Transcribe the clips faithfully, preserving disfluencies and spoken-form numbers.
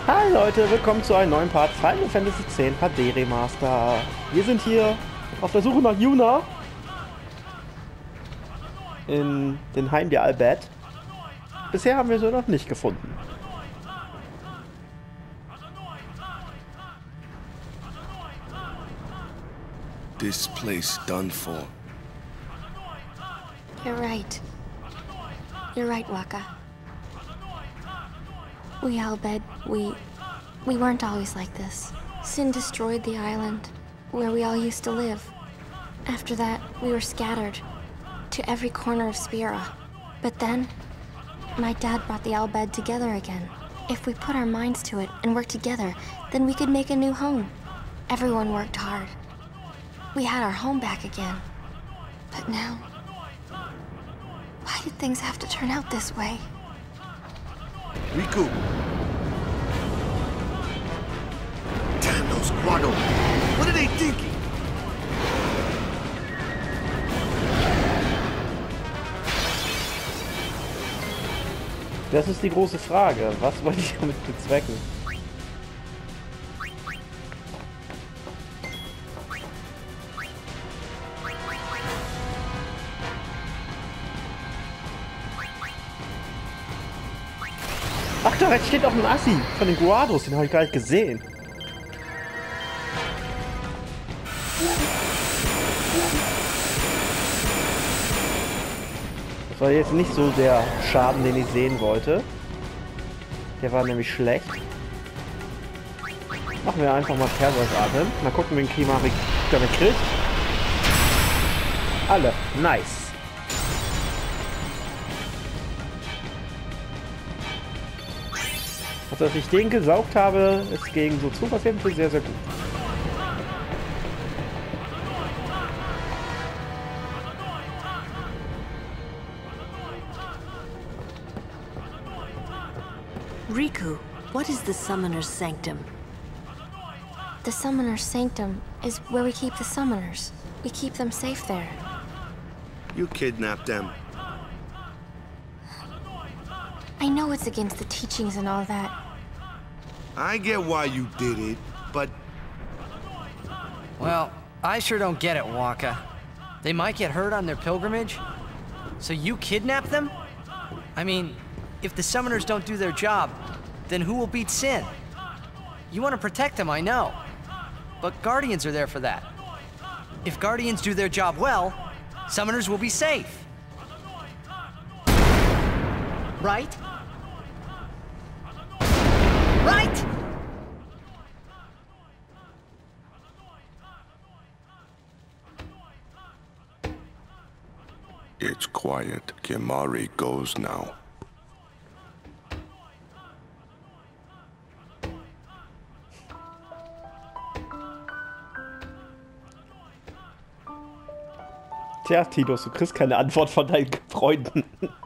Hi Leute, willkommen zu einem neuen Part Final Fantasy X H D Remaster. Wir sind hier auf der Suche nach Yuna in den Heim der Al Bhed. Bisher haben wir sie noch nicht gefunden. This place done for. You're right. You're right, Wakka. We Al Bhed, we... we weren't always like this. Sin destroyed the island, where we all used to live. After that, we were scattered to every corner of Spira. But then, my dad brought the Al Bhed together again. If we put our minds to it and worked together, then we could make a new home. Everyone worked hard. We had our home back again. But now... why did things have to turn out this way? Riku! Damn those Guado! What are they thinking? Das ist die große Frage. Was wollte ich damit bezwecken? Ach, da rechts steht auch ein Assi von den Guados, den habe ich gar nicht gesehen. Das war jetzt nicht so der Schaden, den ich sehen wollte. Der war nämlich schlecht. Machen wir einfach mal Perverse-Atem. Mal gucken, wen Kimahri damit kriegt. Alle. Nice. Also, dass ich den gesaugt habe, ist gegen so Superpatienten sehr, sehr gut. Riku, what is the Summoner's Sanctum? The Summoner's Sanctum is where we keep the Summoners. We keep them safe there. You kidnapped them. I know it's against the teachings and all that. I get why you did it, but... Well, I sure don't get it, Wakka. They might get hurt on their pilgrimage? So you kidnap them? I mean, if the summoners don't do their job, then who will beat Sin? You want to protect them, I know. But Guardians are there for that. If Guardians do their job well, summoners will be safe. Right? Right? It's quiet. Kimahri goes now. Tja, Tidus, du kriegst keine Antwort von deinen Freunden.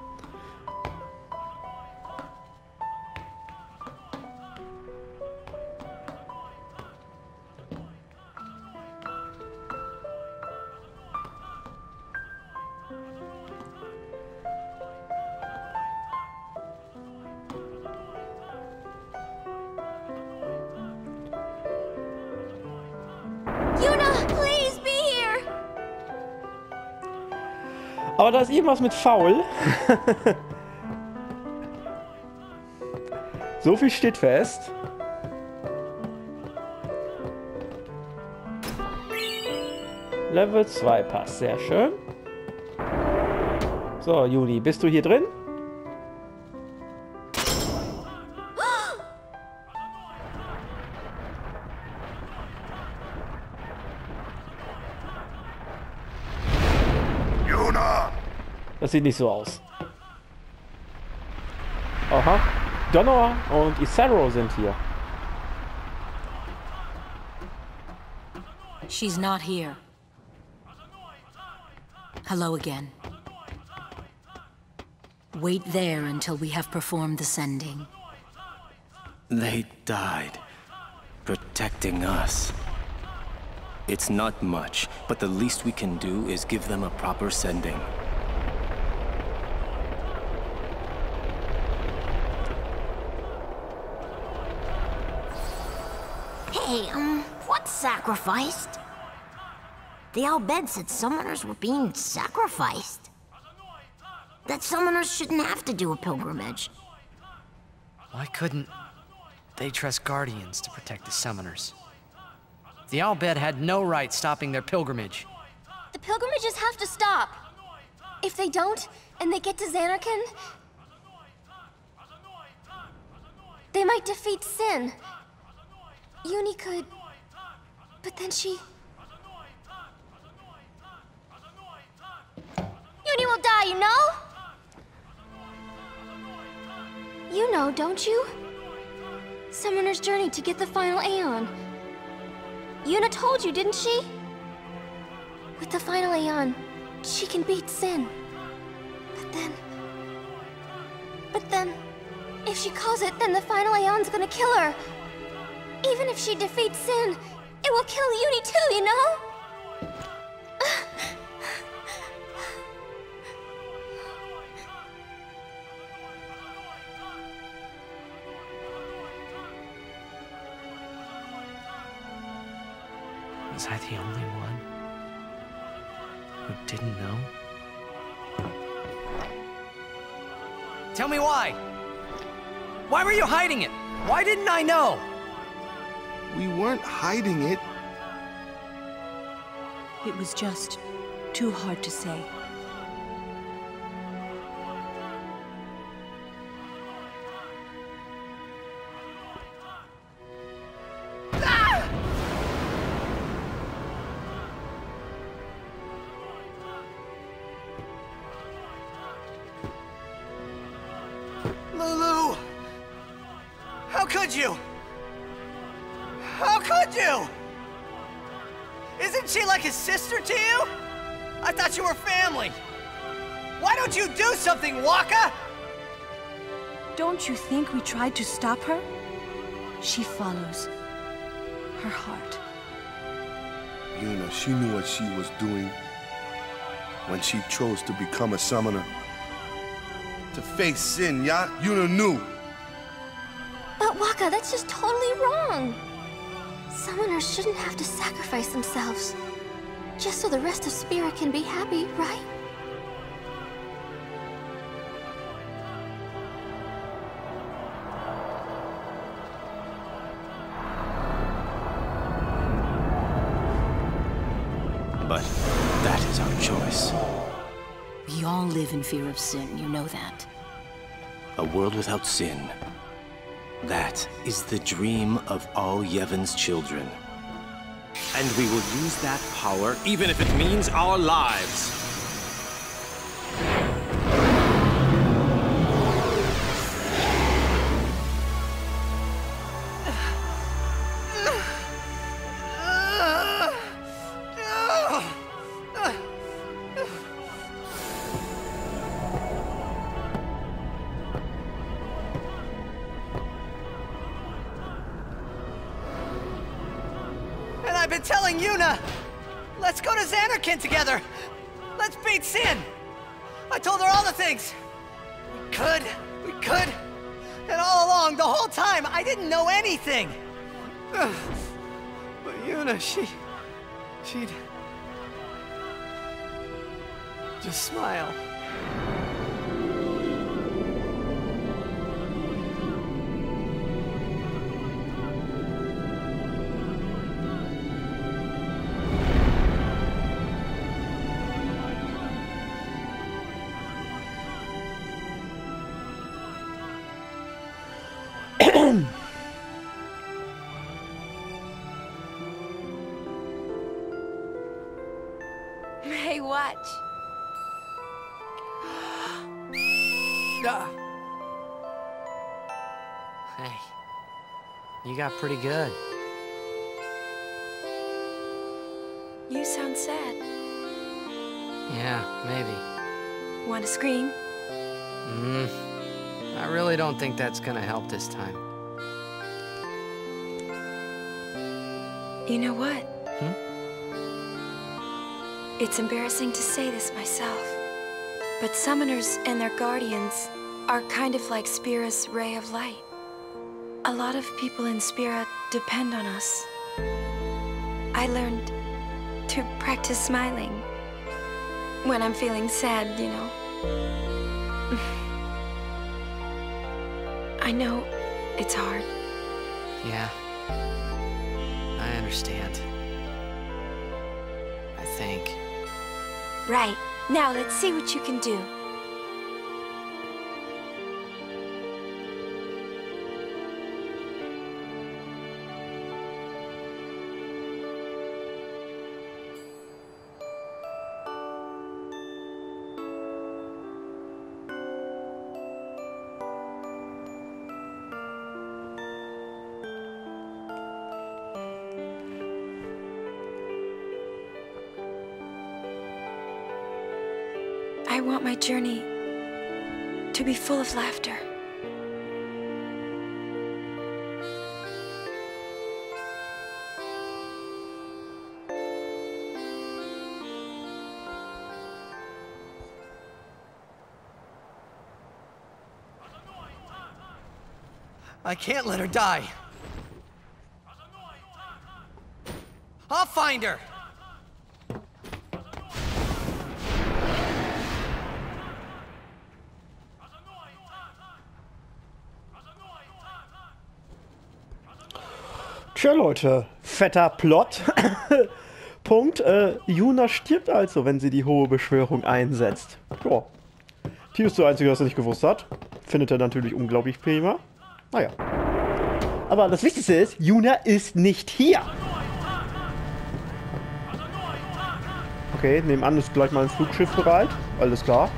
Aber da ist irgendwas mit faul. So viel steht fest. Level zwei passt, sehr schön. So, Juni, bist du hier drin? Das sieht nicht so aus. Aha. Donor und Isaro sind hier. She's not here. Hello again. Wait there until we have performed the sending. They died, protecting us. It's not much, but the least we can do is give them a proper sending. Hey, um, what's sacrificed? The Al Bhed said summoners were being sacrificed. That summoners shouldn't have to do a pilgrimage. Why couldn't they trust guardians to protect the summoners? The Al Bhed had no right stopping their pilgrimage. The pilgrimages have to stop. If they don't, and they get to Zanarkand, they might defeat Sin. Uni could... But then she... Uni will die, you know? You know, don't you? Summoner's journey to get the final Aeon. Yuna told you, didn't she? With the final Aeon, she can beat Sin. But then... But then... If she calls it, then the final Aeon's gonna kill her. Even if she defeats Sin, it will kill Uni too, you know? Was I the only one who didn't know? Tell me why! Why were you hiding it? Why didn't I know? We weren't hiding it. It was just too hard to say. Lulu! How could you? How could you? Isn't she like a sister to you? I thought you were family. Why don't you do something, Wakka? Don't you think we tried to stop her? She follows her heart. Yuna, she knew what she was doing when she chose to become a summoner. To face Sin, yeah? Yuna knew. But Wakka, that's just totally wrong. Summoners shouldn't have to sacrifice themselves. Just so the rest of Spirit can be happy, right? But that is our choice. We all live in fear of Sin, you know that. A world without sin. That is the dream of all Yevon's children. And we will use that power, even if it means our lives. I've been telling Yuna! Let's go to Zanarkand together! Let's beat Sin! I told her all the things! We could, we could, and all along, the whole time, I didn't know anything! But Yuna, she... she'd... just smile. Hey, watch. Ah. Hey, you got pretty good. You sound sad. Yeah, maybe. Want to scream? Mm, I really don't think that's gonna help this time. You know what? Hmm? It's embarrassing to say this myself, but summoners and their guardians are kind of like Spira's ray of light. A lot of people in Spira depend on us. I learned to practice smiling when I'm feeling sad, you know. I know it's hard. Yeah. I understand. I think. Right. Now let's see what you can do. I want my journey to be full of laughter. I can't let her die. I'll find her. Tja, Leute, fetter Plot. Punkt. Äh, Yuna stirbt also, wenn sie die hohe Beschwörung einsetzt. Ja. Tio ist der Einzige, was er nicht gewusst hat. Findet er natürlich unglaublich prima. Naja. Aber das Wichtigste ist, Yuna ist nicht hier. Okay, nebenan ist gleich mal ein Flugschiff bereit. Alles klar.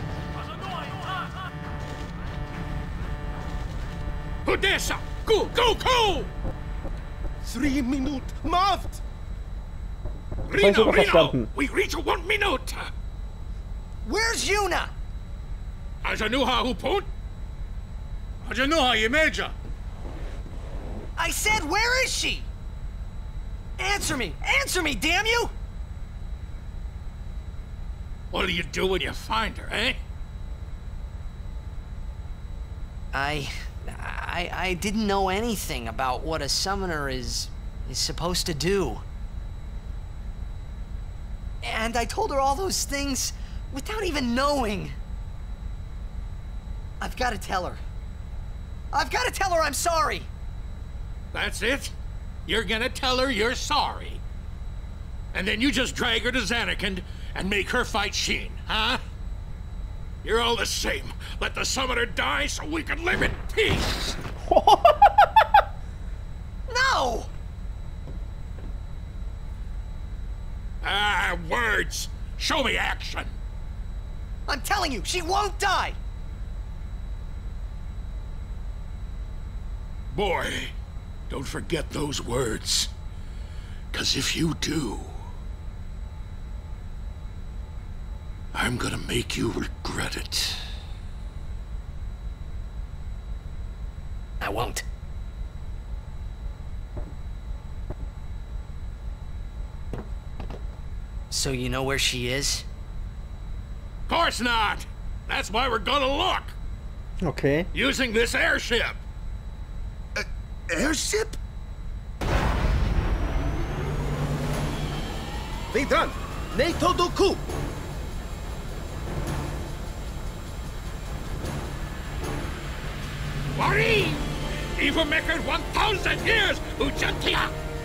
Odessa! Go, go, go! Three minute Maft! Das hab ich sogar verstanden. We reach one minute! Where's Yuna? Ajanuha Hupun? Ajanuha Yemeja! I said, where is she? Answer me! Answer me, damn you! What'll you do when you find her, eh? I... I... I didn't know anything about what a summoner is... is supposed to do. And I told her all those things without even knowing. I've got to tell her. I've got to tell her I'm sorry! That's it? You're gonna tell her you're sorry. And then you just drag her to Zanarkand and make her fight Sheen, huh? You're all the same. Let the summoner die so we can live in peace! No! Ah, words! Show me action! I'm telling you, she won't die! Boy, don't forget those words. 'Cause if you do, I'm gonna make you regret it. I won't. So you know where she is? Course not! That's why we're gonna look! Okay. Using this airship! Uh, airship? Vidran! NATO Doku! Wari! Even make it one thousand years, Ujantia!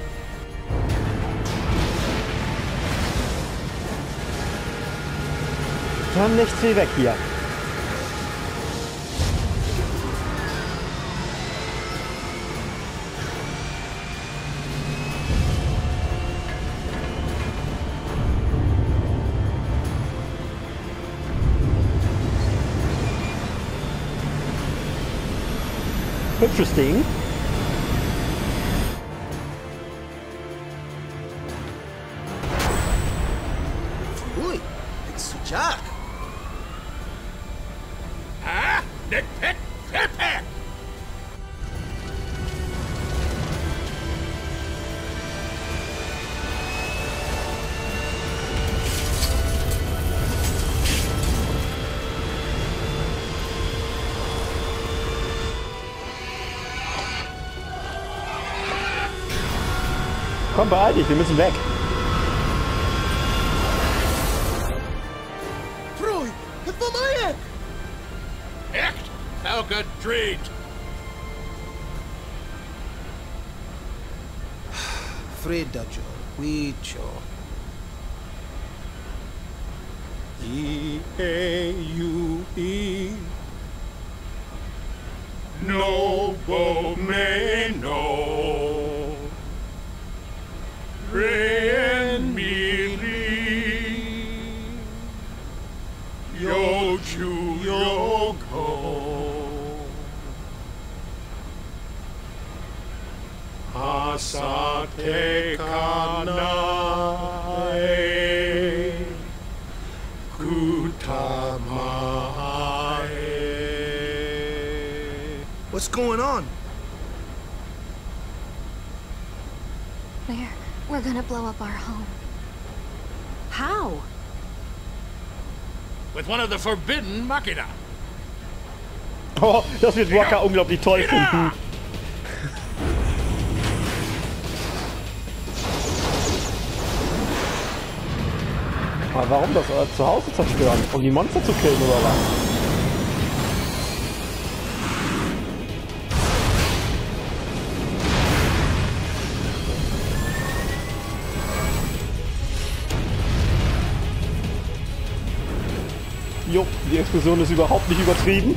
Wir haben nichts wie weg hier. Hübsches Ding. Ui, it's Jack. Ah? Nick Pick? Pick Pick! Komm, beeil dich, wir müssen weg. Troy, pomagaj! Echt? Helga Dreed. Fredda Joe, Wicho. E A U E. Noble may know. Ren Mili. Yo Chu Yo Go. Asate Kanai. What's going on? We're... we're gonna blow up our home. How? With one of the forbidden Machina. Oh, das wird Waka unglaublich toll finden. Aber warum das euer Zuhause zerstören? Um die Monster zu killen oder was? Jo, die Explosion ist überhaupt nicht übertrieben.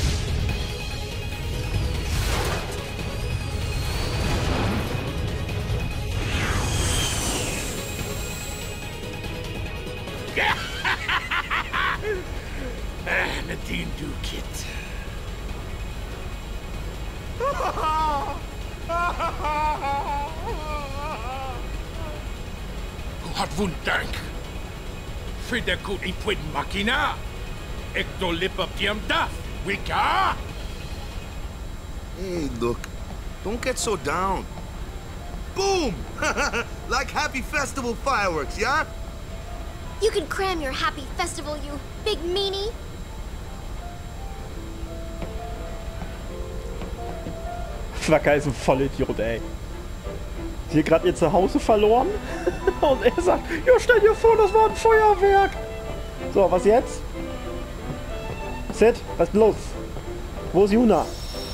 Ah, Nadine Duquette. Wat wundank. Frida gut in Puin Machina. Ecto lip up the duff. Wika. Hey, look. Don't get so down. Boom! Like happy festival fireworks, yeah? You can cram your happy festival, you big meanie. Waka ist ein Vollidiot, ey. Sie hat gerade ihr Zuhause verloren. Und er sagt, ja, stell dir vor, das war ein Feuerwerk. So, was jetzt? Sid, was ist los? Wo ist Yuna?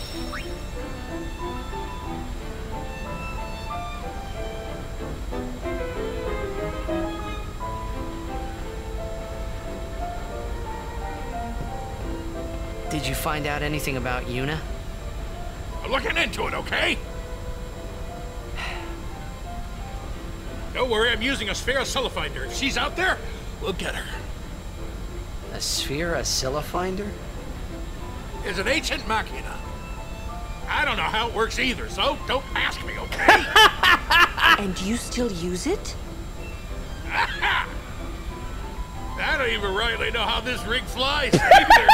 Did you find out anything about Yuna? I'm looking into it, okay? Don't worry, I'm using a sphere Oscillifinder. If she's out there, we'll get her. A sphere Oscillifinder? Is an ancient machina. I don't know how it works either, so don't ask me, okay? And you still use it? I don't even rightly know how this rig flies either.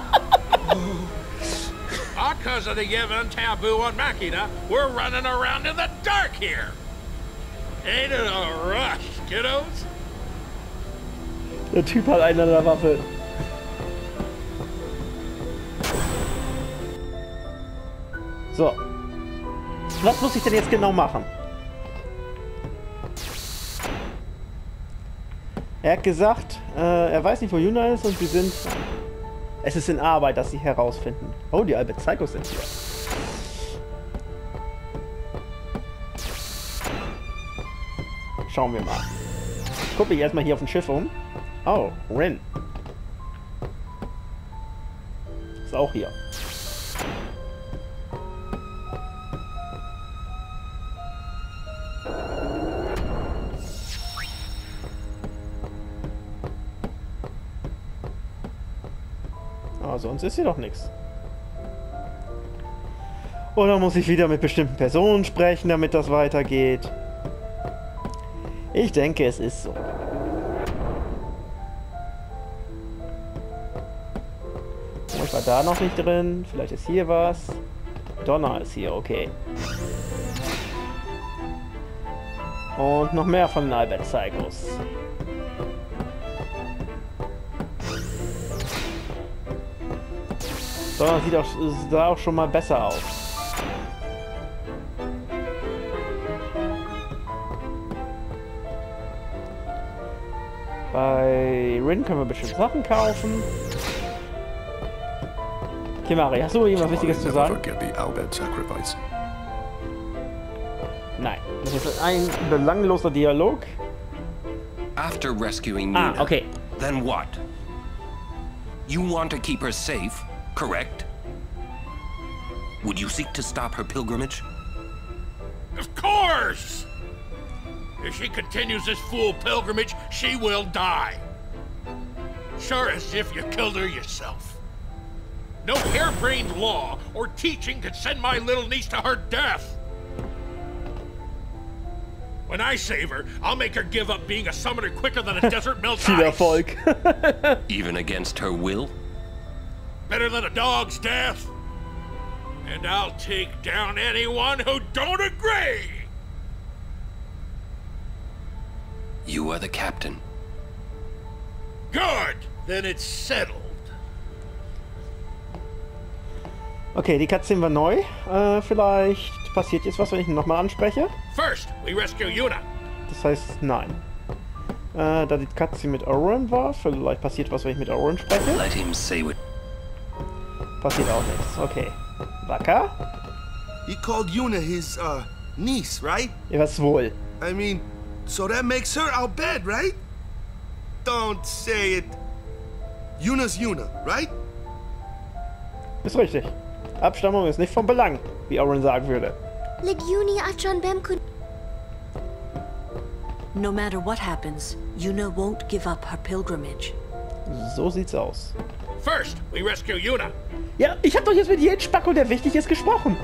All cause of the Yevon taboo on Machina, we're running around in the dark here. Ain't it a rush, kiddos? Der Typ hat eine an der Waffe. So. Was muss ich denn jetzt genau machen? Er hat gesagt, äh, er weiß nicht, wo Yuna ist und sie sind... Es ist in Arbeit, dass sie herausfinden. Oh, die Albert Psychos sind hier. Schauen wir mal. Ich gucke mich erstmal hier auf dem Schiff um. Oh, Rin. Ist auch hier. Aber sonst ist hier doch nichts. Oder muss ich wieder mit bestimmten Personen sprechen, damit das weitergeht? Ich denke, es ist so. Oh, ich war da noch nicht drin. Vielleicht ist hier was. Donna ist hier, okay. Und noch mehr von den Albert Psychos. Donna sieht auch, sah auch schon mal besser aus. Bei Rin können wir bestimmt Sachen kaufen. Kimari, hast du irgendwas Wichtiges zu sagen? Nein, das ist ein belangloser Dialog. After rescuing Ah, Nina, okay. then what? You want to keep her safe, correct? Would you seek to stop her pilgrimage? Of course! If she continues this fool pilgrimage, she will die. Sure as if you killed her yourself. No harebrained law or teaching could send my little niece to her death. When I save her, I'll make her give up being a summoner quicker than a desert melts Viel ice. Erfolg. Even against her will? Better than a dog's death. And I'll take down anyone who don't agree. You are the captain. Good. Then it's settled. Okay, die Cutscene war neu. Äh, vielleicht passiert jetzt was, wenn ich ihn nochmal anspreche. First, we rescue Yuna. Das heißt, nein. Äh, da die Cutscene mit Oren war, vielleicht passiert was, wenn ich mit Oren spreche. Let him say what. Passiert auch nichts. Okay. Wacker? He called Yuna his, uh, niece, right? Ja, was wohl. I mean, so that makes her Al Bhed, right? Don't say it. Yuna's Yuna, right? Ist richtig. Abstammung ist nicht von Belang, wie Oren sagen würde. Legiuni Achan Bem could. No matter what happens, Yuna won't give up her pilgrimage. So sieht's aus. First, we rescue Yuna. Ja, ich hab doch jetzt mit jedem Spacko, der wichtig ist, gesprochen.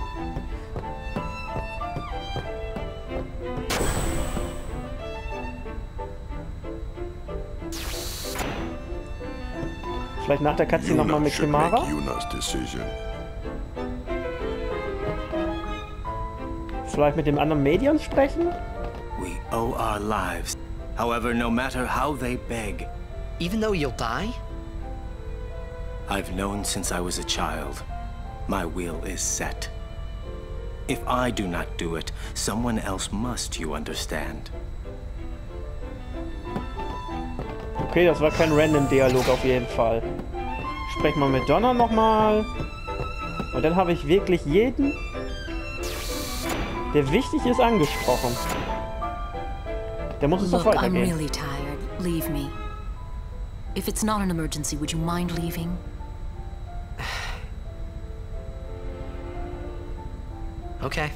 Vielleicht nach der Cutscene nochmal mit Kimara? Vielleicht mit dem anderen Medium sprechen? We owe our lives. However, no matter how they beg. Even though you'll die? I've known since I was a child. My will is set. If I do not do it, someone else must, you understand. Okay, das war kein Random-Dialog auf jeden Fall. Sprech mal mit Donna nochmal. Und dann habe ich wirklich jeden, der wichtig ist, angesprochen. Der muss es doch Look, I'm weitergehen. really tired. Leave me. If it's not an emergency, would you mind leaving? Okay.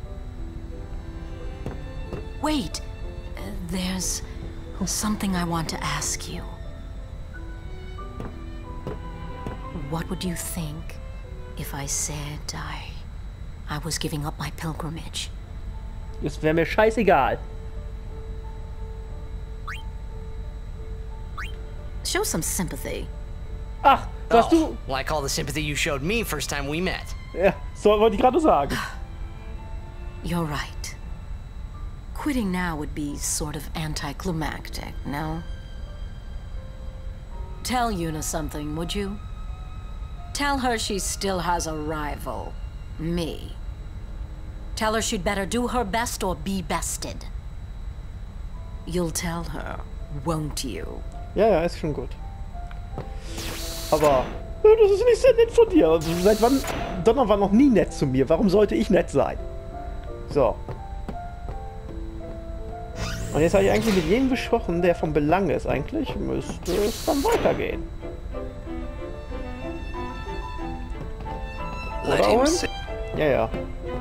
Wait. Uh, there's something I want to ask you. What would you think if I said I... I was giving up my pilgrimage? Das wäre mir scheißegal. Show some sympathy. Ach, was Oh, du... like all the sympathy you showed me first time we met. Ja, so wollte ich gerade sagen. You're right. Quitting now would be sort of anticlimactic, no? Tell Yuna something, would you? Tell her she still has a rival. Me. Tell her she'd better do her best or be bested. You'll tell her, won't you? Ja, ja, ist schon gut. Aber... Das ist nicht sehr nett von dir. Also, seit wann... Donna war noch nie nett zu mir. Warum sollte ich nett sein? So. Und jetzt habe ich eigentlich mit jedem gesprochen, der von Belang ist. Eigentlich müsste es dann weitergehen. Let Oder, him Owen? say. Ja, ja.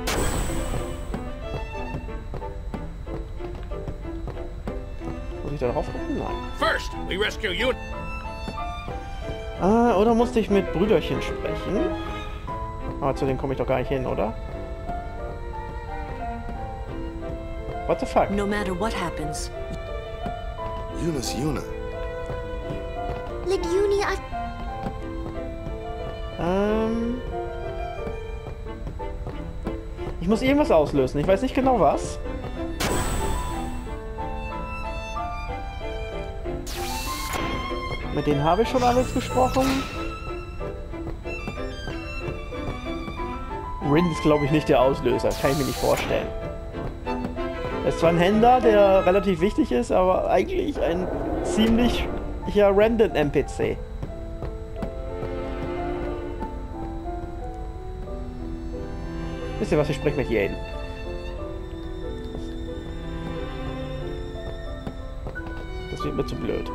Muss ich da drauf gucken? Nein. First, we rescue Yuna. Ah, oder musste ich mit Brüderchen sprechen? Aber zu denen komme ich doch gar nicht hin, oder? What the fuck? No matter what happens, Yuna's Yuna. Legiuni Achan. Ähm... Ich muss irgendwas auslösen. Ich weiß nicht genau was. Mit denen habe ich schon alles gesprochen. Rin ist, glaube ich, nicht der Auslöser. Kann ich mir nicht vorstellen. Er ist zwar ein Händler, der relativ wichtig ist, aber eigentlich ein ziemlich ja, random N P C. Wisst ihr was, ich spreche mit jedem. Das wird mir zu blöd.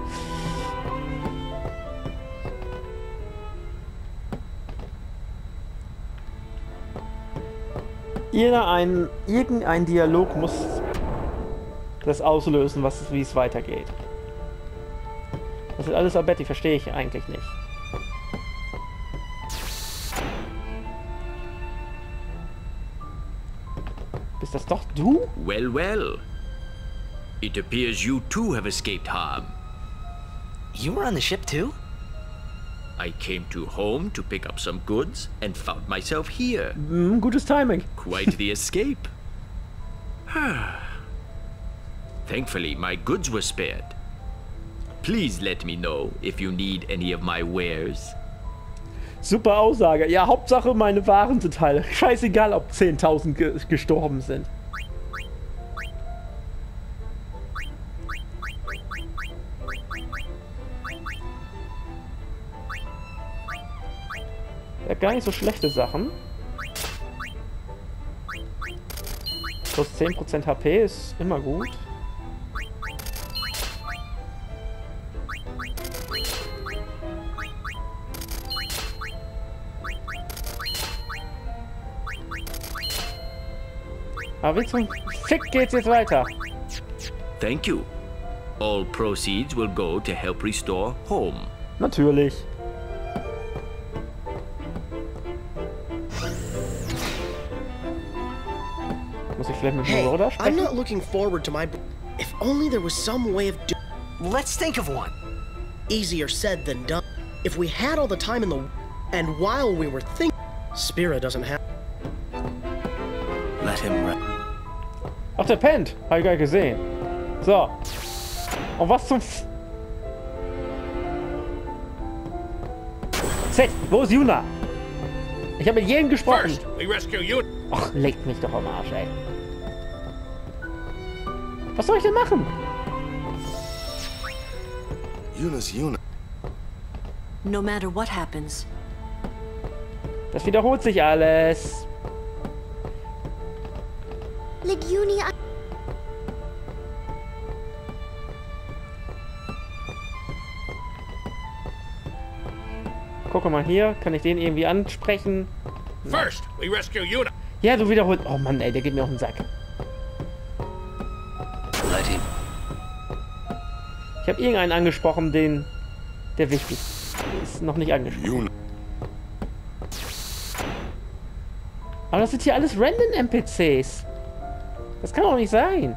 Irgendein, irgendein Dialog muss das auslösen, was, wie es weitergeht. Das ist alles Albetti, verstehe ich eigentlich nicht. Bist das doch du? Well, well. It appears you too have escaped harm. You were on the ship too? I came to home to pick up some goods and found myself here. Mm, gutes Timing. Quite the escape. Thankfully, my goods were spared. Please let me know if you need any of my wares. Super Aussage. Ja, Hauptsache meine Waren sind heil. Scheißegal, ob zehntausend ge gestorben sind. Ja, gar nicht so schlechte Sachen. Plus zehn Prozent H P ist immer gut. Aber wie zum Fick geht's jetzt weiter? Thank you. All proceeds will go to help restore home. Natürlich. Muss ich vielleicht mit Hey, Marauder I'm sprechen? not looking forward to my... If only there was some way of doing... Let's think of one. Easier said than done. If we had all the time in the... And while we were thinking... Spira doesn't have... Let him rest. Ach, der pennt. Hab ich gar nicht gesehen. So. Und was zum... F Set, wo ist Yuna? Ich habe mit jedem gesprochen. First, we rescue you. Ach, legt mich doch am Arsch, ey. Was soll ich denn machen? Yuna's Yuna. No matter what happens. Das wiederholt sich alles. Leguni, I Guck mal hier, kann ich den irgendwie ansprechen? First, we rescue Yuna. Ja, du wiederholt. Oh Mann, ey, der geht mir auf den Sack. Let him. Ich habe irgendeinen angesprochen, den der wichtig ist, noch nicht angesprochen. Yuna. Aber das sind hier alles random N P Cs. Das kann doch nicht sein.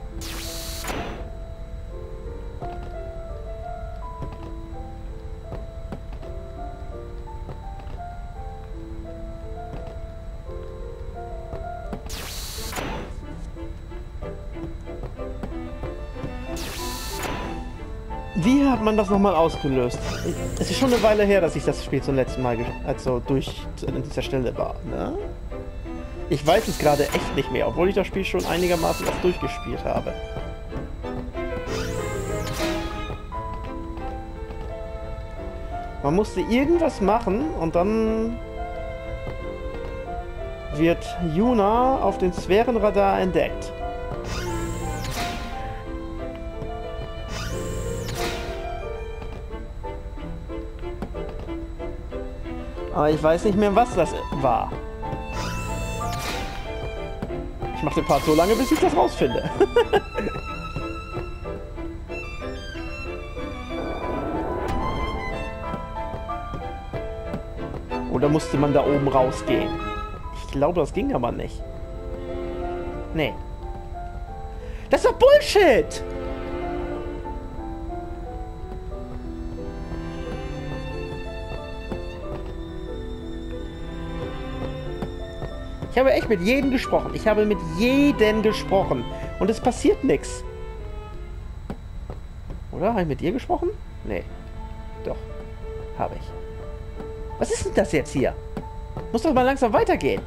Wie hat man das nochmal ausgelöst? Es ist schon eine Weile her, dass ich das Spiel zum letzten Mal also durch an dieser Stelle war. Ne? Ich weiß es gerade echt nicht mehr, obwohl ich das Spiel schon einigermaßen oft durchgespielt habe. Man musste irgendwas machen und dann wird Yuna auf dem Sphärenradar entdeckt. Aber ich weiß nicht mehr, was das war. Ich mache den Part so lange, bis ich das rausfinde. Oder musste man da oben rausgehen? Ich glaube, das ging aber nicht. Nee. Das ist doch Bullshit! Ich habe echt mit jedem gesprochen. Ich habe mit jedem gesprochen. Und es passiert nichts. Oder? Habe ich mit dir gesprochen? Nee. Doch. Habe ich. Was ist denn das jetzt hier? Muss doch mal langsam weitergehen.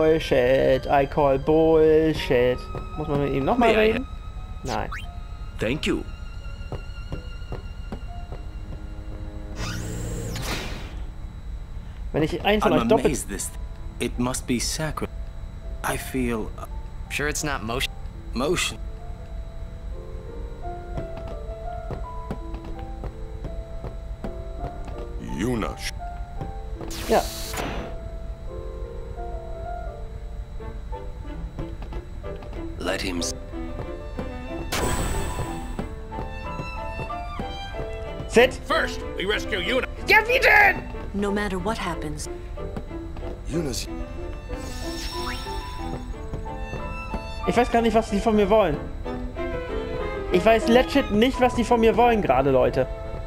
Bullshit. I call Bullshit. Muss man mit ihm nochmal reden? Nein. Thank you. Wenn ich einen von I'm euch doppelt... amazed this. It must be sacred. I feel... Sure it's not motion? Motion. Yuna. Ja. Let him... Sit! First, we rescue Yuna. Ja, wie denn? No matter what happens, Yuna's... Ich weiß gar nicht, was die von mir wollen. Ich weiß legit nicht, was die von mir wollen gerade, Leute.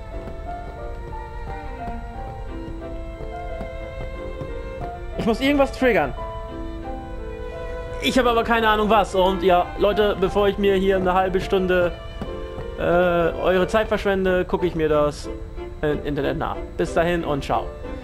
Ich muss irgendwas triggern. Ich habe aber keine Ahnung was. Und ja, Leute, bevor ich mir hier eine halbe Stunde äh, eure Zeit verschwende, gucke ich mir das im Internet nach. Bis dahin und ciao.